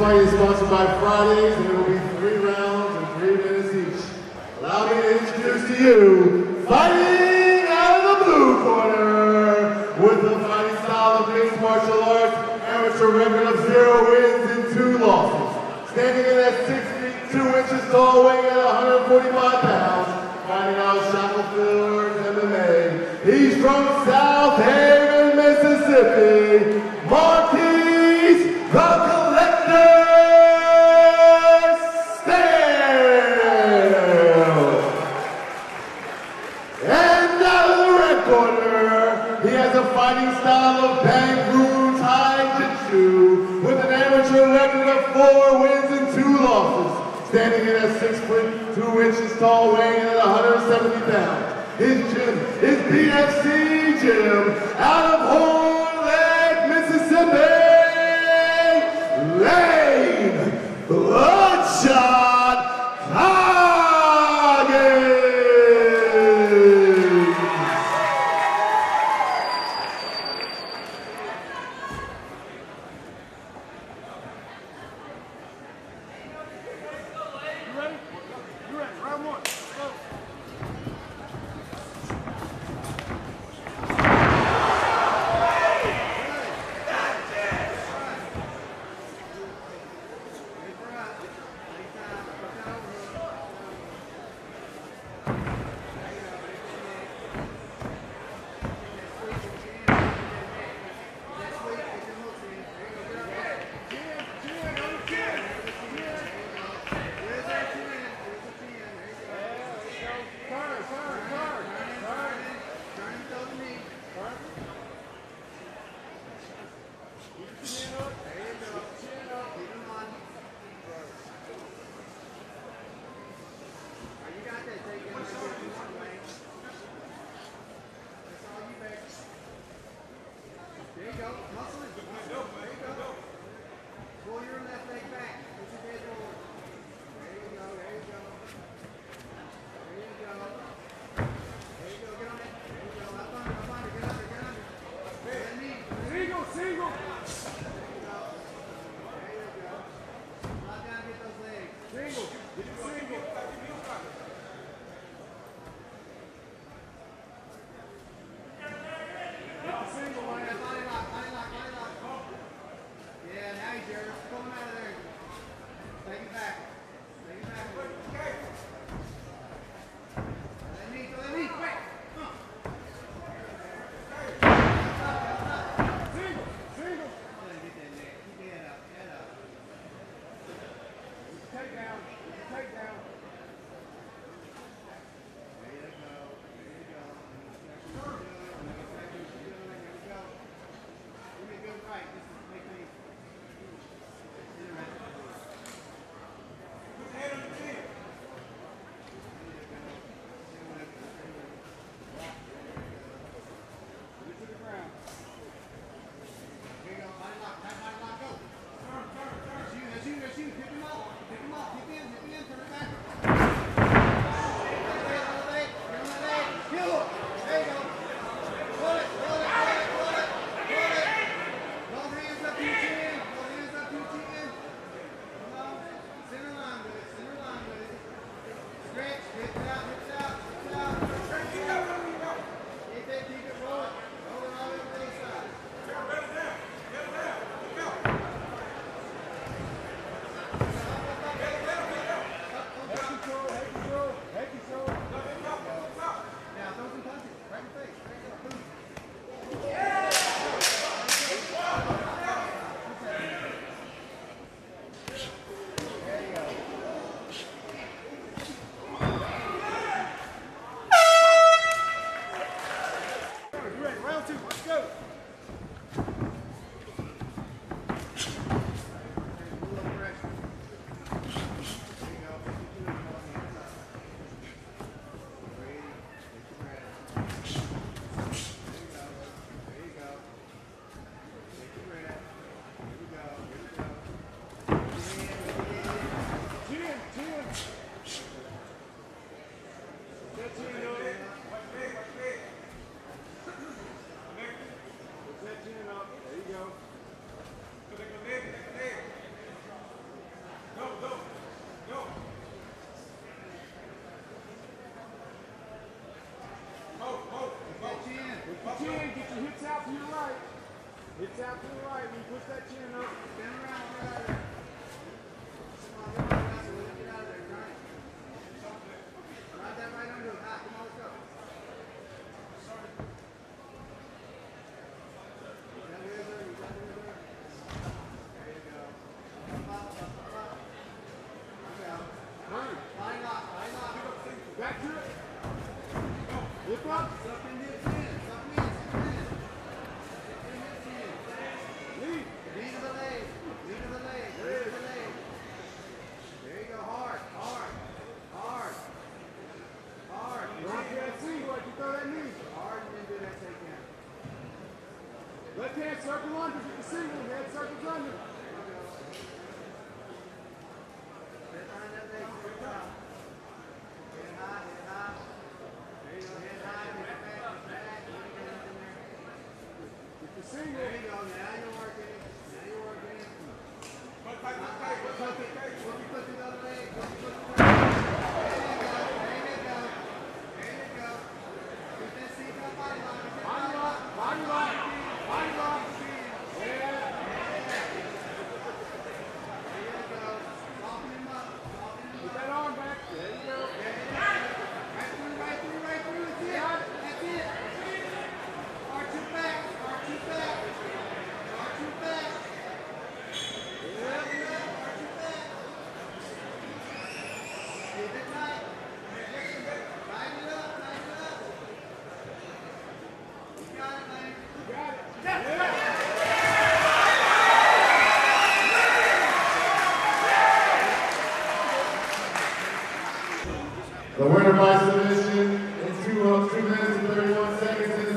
fight is sponsored by Fridays, and it will be 3 rounds and 3 minutes each. Allow me to introduce to you, fighting out of the blue corner, with the fighting style of mixed martial arts, amateur record of 0 wins and 2 losses. Standing in at 6 feet 2 inches tall, weighing at 145 pounds, fighting out of Shackleford, MMA. He's from South Haven, Mississippi, Marquis the Collector Stale. And out of the red corner, he has a fighting style of Bangru Tai-Jitsu, with an amateur record of 4 wins and 2 losses. Standing in at 6 foot 2 inches tall, weighing in at 170 pounds. His gym is BFC Gym out of Horn Lake, Mississippi. Lane Bloodshot Coggins. You ready? You ready? Round 1. Let's go. Pick him up, keep in, turn it back. out to the right. When you push that chin up, spin around, get out of there. Come on, get out of there. Right. Ride that right under him. Come on, let's go. Back to it. Lift up. Suck in his chin. Suck in. Lead. Lead to the leg. Lead to the leg. Lead to the leg. There you go. Hard. Hard. Hard. Hard. Rock that seat. Like you throw that knee. Hard and then do that takedown. Left hand circle under. Get the single. Head circles under. Get behind that leg. Good job. Head high. Head high. There you go. Head high. Head back. Head back. Get the single. There you go. Now you're working it. Now you're working it. Flip your foot to the other leg. Flip your foot to the other leg. There you go. There you go. Get that seat up. Body lock. Body lock. Body lock. Body lock. Yeah. There you go. Soften him up. Soften him up. Get that arm back. There you go. Right through. That's it. That's it. Arch your back. Arch your back. Arch your back. Yeah. Arch your back. Keep it tight. Tighten it up. Tighten it up. You got it, man. You got it. Yeah. The winner by submission in 2 minutes and 31 seconds.